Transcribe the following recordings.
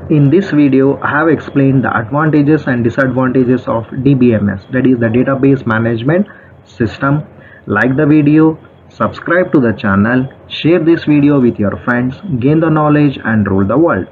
In this video, I have explained the advantages and disadvantages of DBMS, that is the database management system. Like the video, subscribe to the channel, share this video with your friends, gain the knowledge and rule the world.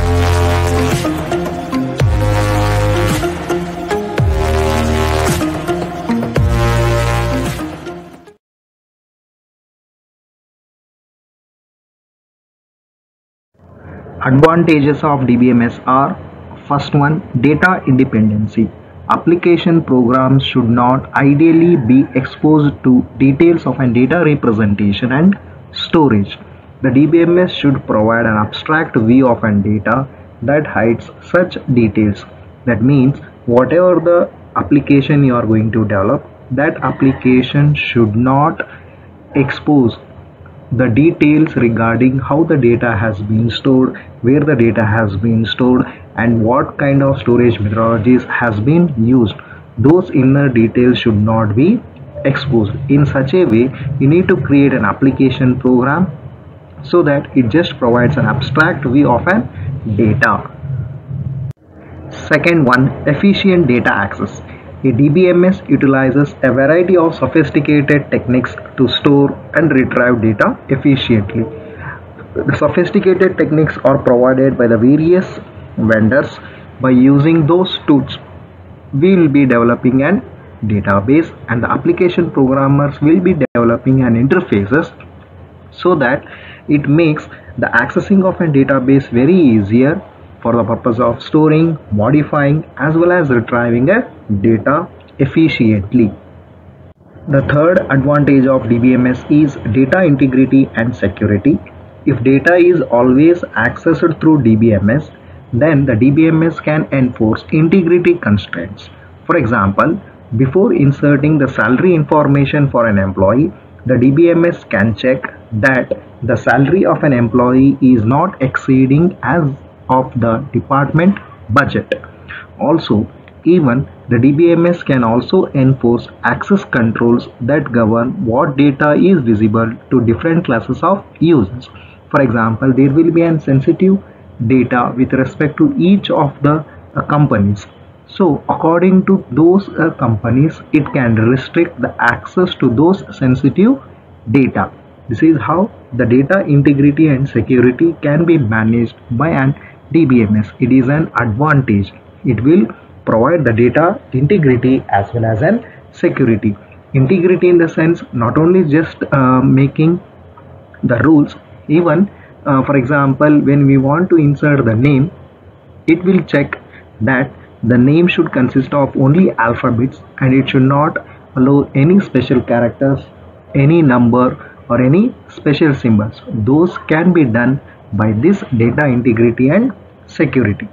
Advantages of DBMS are: first one, data independency. Application programs should not ideally be exposed to details of a data representation and storage. The DBMS should provide an abstract view of an data that hides such details. That means whatever the application you are going to develop, that application should not expose the details regarding how the data has been stored, where the data has been stored, and what kind of storage methodologies has been used. Those inner details should not be exposed. In such a way, you need to create an application program so that it just provides an abstract view of an data. Second one, efficient data access. A DBMS utilizes a variety of sophisticated techniques to store and retrieve data efficiently. The sophisticated techniques are provided by the various vendors. By using those tools, we will be developing an database, and the application programmers will be developing an interfaces so that it makes the accessing of a database very easier for the purpose of storing, modifying, as well as retrieving a data efficiently. The third advantage of DBMS is data integrity and security. If data is always accessed through DBMS, then the DBMS can enforce integrity constraints. For example, before inserting the salary information for an employee, the DBMS can check that the salary of an employee is not exceeding as of the department budget. Also, even the DBMS can also enforce access controls that govern what data is visible to different classes of users. For example, there will be an sensitive data with respect to each of the companies. So according to those companies, it can restrict the access to those sensitive data. This is how the data integrity and security can be managed by an DBMS. It is an advantage. It will provide the data integrity as well as an security. Integrity in the sense not only just making the rules, even for example, when we want to insert the name, it will check that the name should consist of only alphabets and it should not allow any special characters, any number, or any special symbols. Those can be done by this data integrity and security.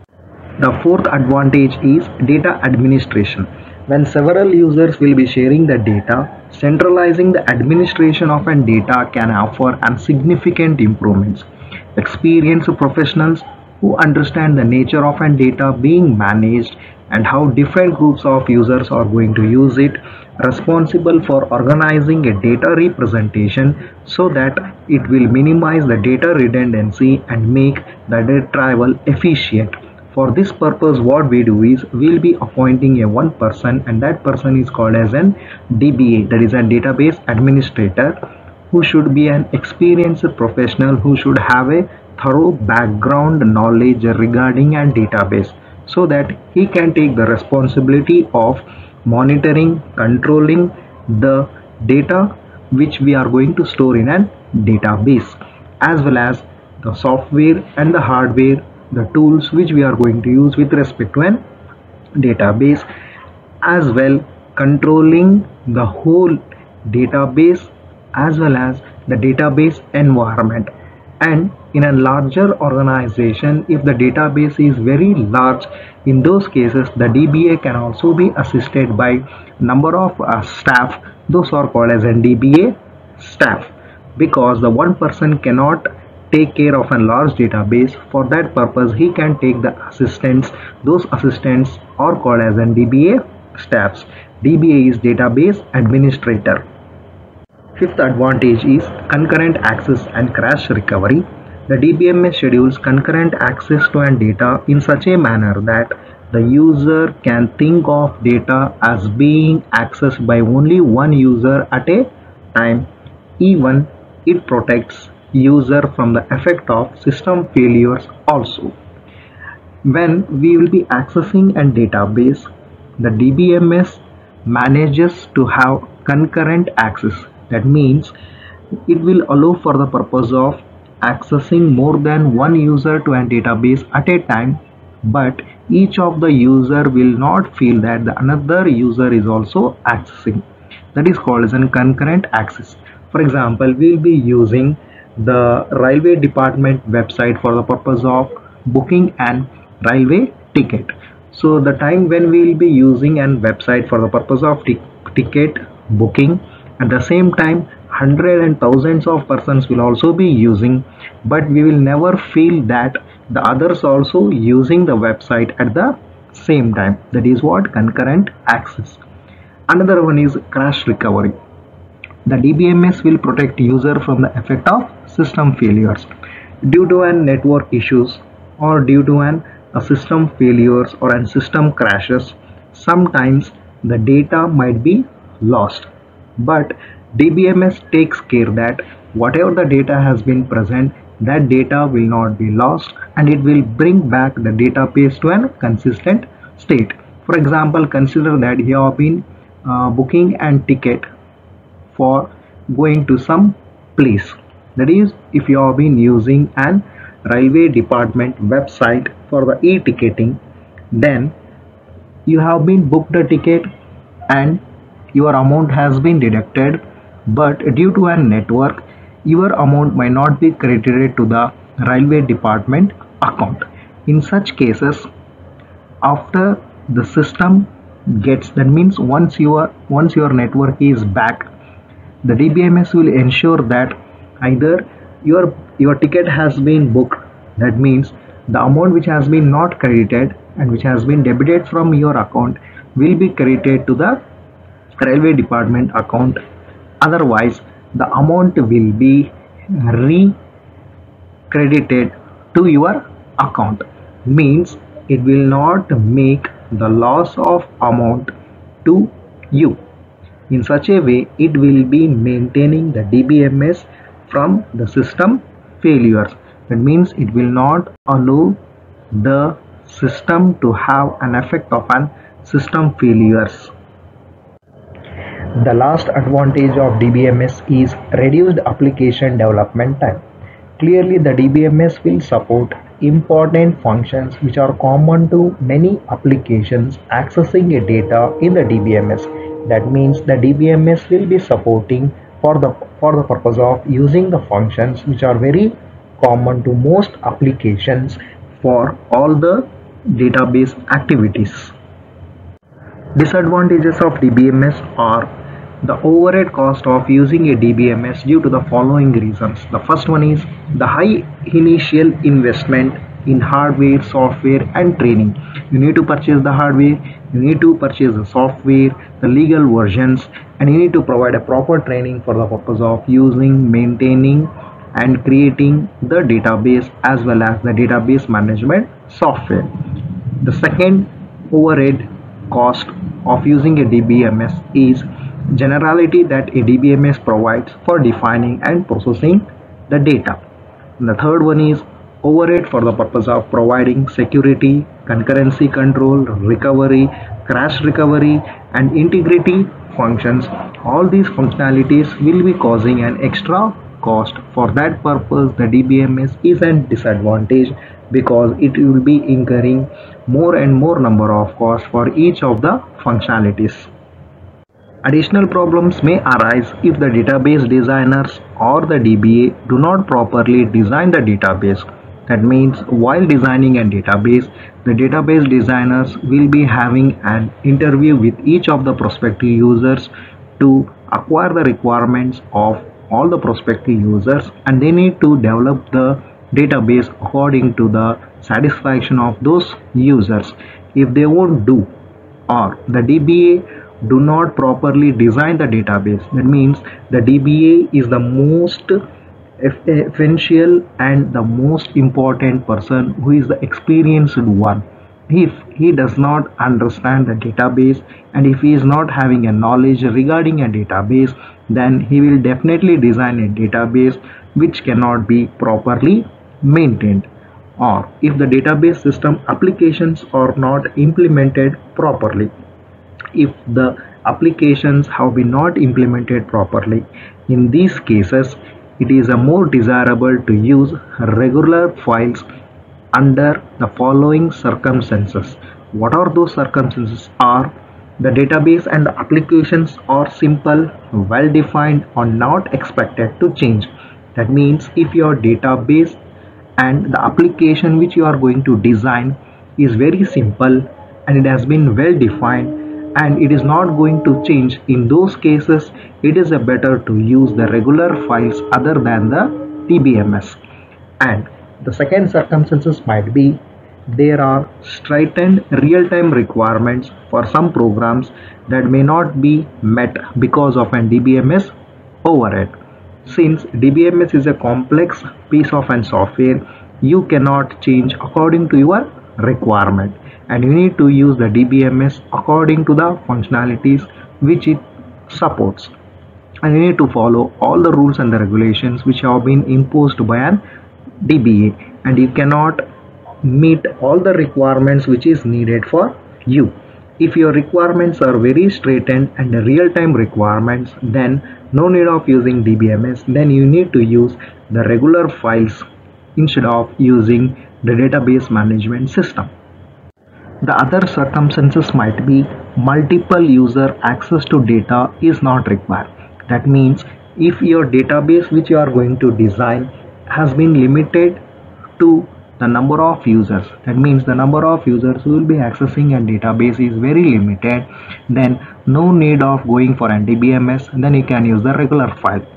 The fourth advantage is data administration. When several users will be sharing the data, centralizing the administration of an data can offer significant improvements. Experienced professionals who understand the nature of an data being managed and how different groups of users are going to use it, responsible for organizing a data representation so that it will minimize the data redundancy and make the retrieval efficient. For this purpose, what we do is we'll be appointing a one person, and that person is called as an DBA, that is a database administrator, who should be an experienced professional who should have a thorough background knowledge regarding a database, so that he can take the responsibility of monitoring, controlling the data which we are going to store in a database, as well as the software and the hardware, the tools which we are going to use with respect to an database, as well controlling the whole database as well as the database environment. And in a larger organization, if the database is very large, in those cases the DBA can also be assisted by number of staff. Those are called as an DBA staff, because the one person cannot take care of a large database. For that purpose, he can take the assistants. Those assistants are called as an DBA staffs. DBA is database administrator. Fifth advantage is concurrent access and crash recovery. The DBMS schedules concurrent access to an data in such a manner that the user can think of data as being accessed by only one user at a time. Even it protects user from the effect of system failures also. When we will be accessing a database, the DBMS manages to have concurrent access. That means it will allow for the purpose of accessing more than one user to a database at a time, but each of the user will not feel that the another user is also accessing. That is called as a concurrent access. For example, we will be using the railway department website for the purpose of booking an railway ticket. So the time when we will be using an website for the purpose of ticket booking, at the same time hundreds and thousands of persons will also be using, but we will never feel that the others also using the website at the same time. That is what concurrent access. Another one is crash recovery. The DBMS will protect user from the effect of system failures due to an network issues or due to a system failures or an system crashes. Sometimes the data might be lost, but DBMS takes care that whatever the data has been present, that data will not be lost and it will bring back the database to a consistent state. For example, consider that you have been booking a ticket for going to some place. That is, if you have been using an railway department website for the e-ticketing, then you have been booked a ticket and your amount has been deducted, but due to a network your amount might not be credited to the railway department account. In such cases, after the system gets, that means once your network is back, the DBMS will ensure that either your ticket has been booked, that means the amount which has been not credited and which has been debited from your account will be credited to the railway department account. Otherwise the amount will be re-credited to your account, means it will not make the loss of amount to you. In such a way, it will be maintaining the DBMS from the system failures. That means it will not allow the system to have an effect of an system failures. The last advantage of DBMS is reduced application development time. Clearly, the DBMS will support important functions which are common to many applications accessing a data in the DBMS. That means the DBMS will be supporting for the purpose of using the functions which are very common to most applications for all the database activities. Disadvantages of DBMS are the overhead cost of using a DBMS due to the following reasons. The first one is the high initial investment in hardware, software and training. You need to purchase the hardware, you need to purchase the software, the legal versions, and you need to provide a proper training for the purpose of using, maintaining and creating the database as well as the database management software. The second overhead cost of using a DBMS is generality that a DBMS provides for defining and processing the data. And the third one is overhead for the purpose of providing security, concurrency control, recovery, crash recovery and integrity functions. All these functionalities will be causing an extra cost. For that purpose, the DBMS is a disadvantage because it will be incurring more and more number of costs for each of the functionalities. Additional problems may arise if the database designers or the DBA do not properly design the database. That means while designing a database, the database designers will be having an interview with each of the prospective users to acquire the requirements of all the prospective users, and they need to develop the database according to the satisfaction of those users. If they won't do, or the DBA do not properly design the database, that means the DBA is the most essential and the most important person who is the experienced one. If he does not understand the database and if he is not having a knowledge regarding a database, then he will definitely design a database which cannot be properly maintained, or if the database system applications are not implemented properly. If the applications have been not implemented properly, in these cases it is a more desirable to use regular files under the following circumstances. What are those circumstances? Are the database and the applications are simple, well defined, or not expected to change. That means if your database and the application which you are going to design is very simple and it has been well defined and it is not going to change, in those cases it is better to use the regular files other than the DBMS. And the second circumstances might be there are straightened real-time requirements for some programs that may not be met because of an DBMS overhead. Since DBMS is a complex piece of an software, you cannot change according to your requirement, and you need to use the DBMS according to the functionalities which it supports, and you need to follow all the rules and the regulations which have been imposed by an DBA, and you cannot meet all the requirements which is needed for you. If your requirements are very straightforward and real-time requirements, then no need of using DBMS, then you need to use the regular files instead of using the database management system. The other circumstances might be multiple user access to data is not required. That means if your database which you are going to design has been limited to the number of users, that means the number of users who will be accessing a database is very limited, then no need of going for a DBMS, then you can use the regular file.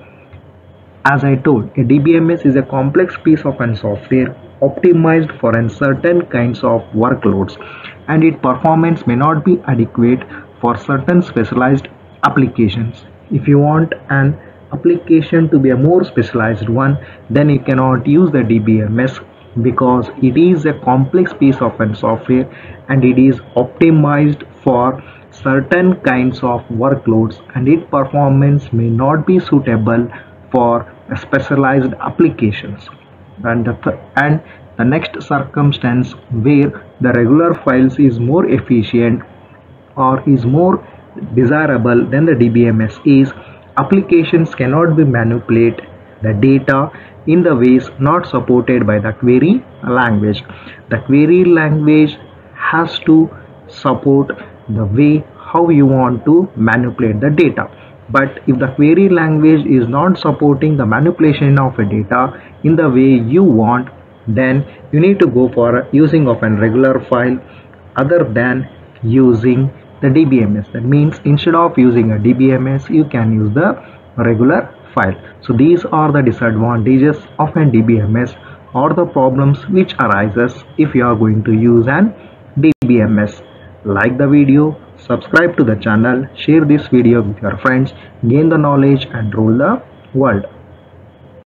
As I told, a DBMS is a complex piece of an software optimized for a certain kinds of workloads, and its performance may not be adequate for certain specialized applications. If you want an application to be a more specialized one, then you cannot use the DBMS because it is a complex piece of an software and it is optimized for certain kinds of workloads, and its performance may not be suitable for specialized applications. And the next circumstance where the regular files is more efficient or is more desirable than the DBMS is applications cannot be manipulate the data in the ways not supported by the query language. The query language has to support the way how you want to manipulate the data. But if the query language is not supporting the manipulation of a data in the way you want, then you need to go for using of a regular file other than using the DBMS. That means instead of using a DBMS, you can use the regular file. So these are the disadvantages of an DBMS or the problems which arises if you are going to use an DBMS. Like the video, subscribe to the channel, share this video with your friends, gain the knowledge and rule the world.